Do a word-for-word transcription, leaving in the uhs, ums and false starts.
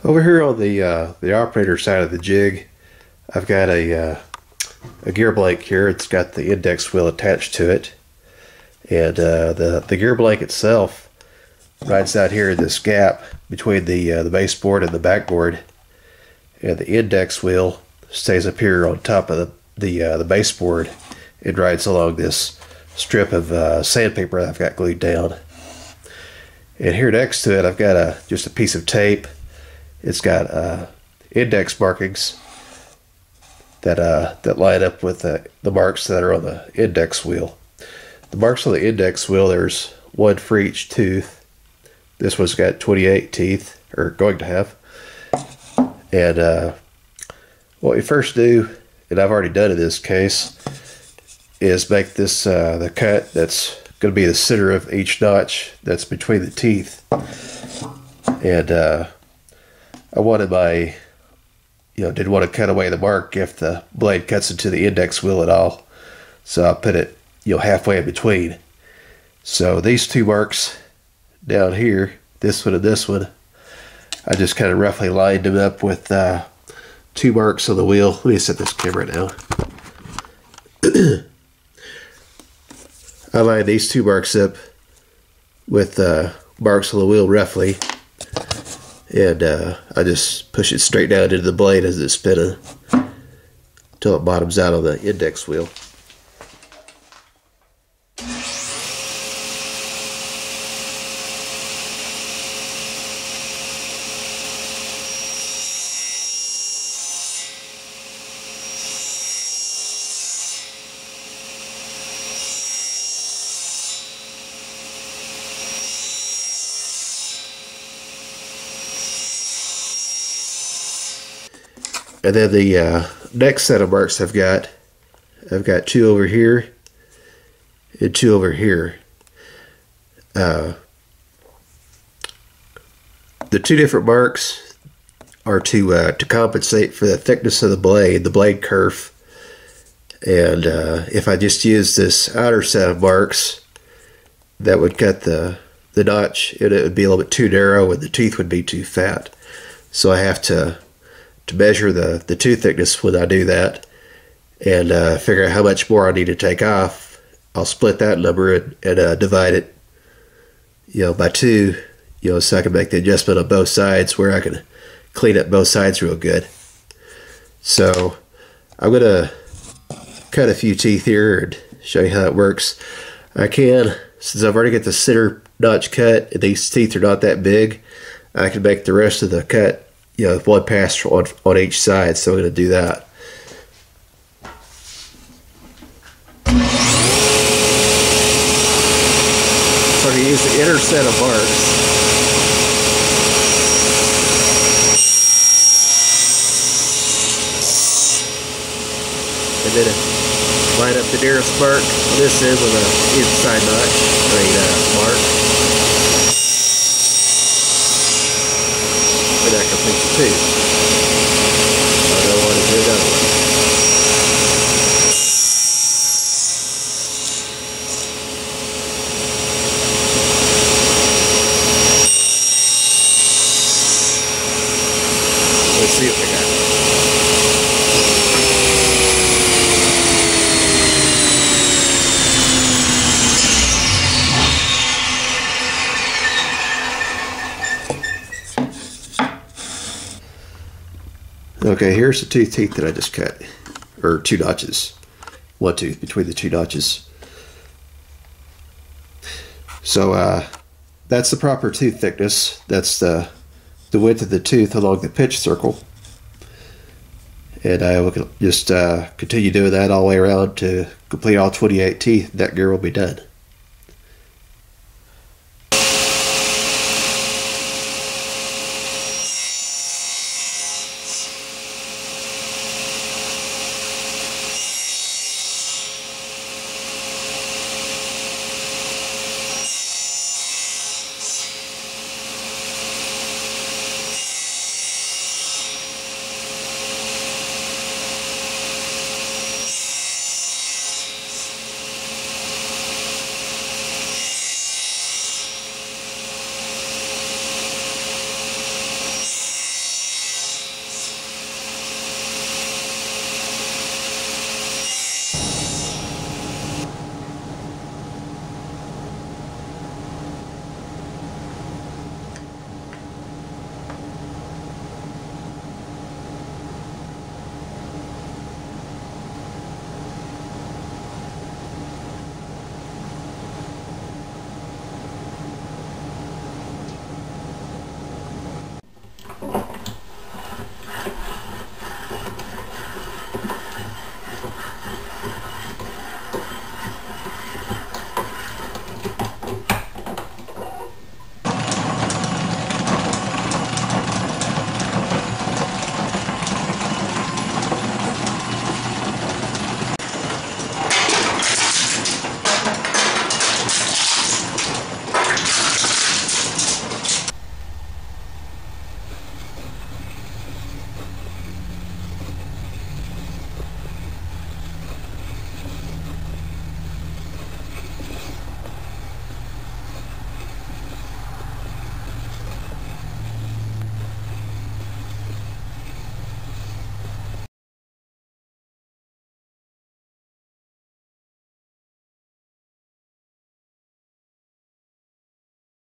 Over here on the uh, the operator side of the jig, I've got a uh, a gear blank here. It's got the index wheel attached to it, and uh, the the gear blank itself rides out here in this gap between the uh, the baseboard and the backboard, and the index wheel stays up here on top of the the uh, the baseboard. It rides along this strip of uh, sandpaper that I've got glued down. And here next to it, I've got a just a piece of tape. It's got uh, index markings that uh, that line up with uh, the marks that are on the index wheel. The marks on the index wheel, there's one for each tooth. This one's got twenty-eight teeth, or going to have. And uh, what we first do, and I've already done in this case, is make this uh, the cut that's going to be the center of each notch that's between the teeth. And uh, I wanted my, you know, didn't want to cut away the mark if the blade cuts into the index wheel at all. So I put it, you know, halfway in between. So these two marks down here, this one and this one, I just kind of roughly lined them up with uh, two marks on the wheel. Let me set this camera down. I line these two marks up with uh, marks on the wheel roughly, and uh, I just push it straight down into the blade as it's spinning until it bottoms out on the index wheel. And then the uh, next set of marks I've got, I've got two over here and two over here. Uh, the two different marks are to uh, to compensate for the thickness of the blade, the blade kerf. And uh, if I just use this outer set of marks, that would cut the the notch, and it would be a little bit too narrow, and the teeth would be too fat. So I have to. to measure the, the tooth thickness when I do that, and uh, figure out how much more I need to take off. I'll split that number and, and uh, divide it, you know, by two, you know, so I can make the adjustment on both sides where I can clean up both sides real good. So I'm gonna cut a few teeth here and show you how it works. I can, since I've already got the center notch cut and these teeth are not that big, I can make the rest of the cut, you know, one pass on, on each side, so I'm going to do that. So I'm going to use the inner set of marks. And then line up the nearest mark on this end with an inside notch, I mean uh, mark. And that completes the tooth. I don't want to do another one. Let's see what we got. Okay, here's the two teeth that I just cut, or two notches, one tooth between the two notches. So uh, that's the proper tooth thickness. That's the, the width of the tooth along the pitch circle. And I will just uh, continue doing that all the way around to complete all twenty-eight teeth. That gear will be done.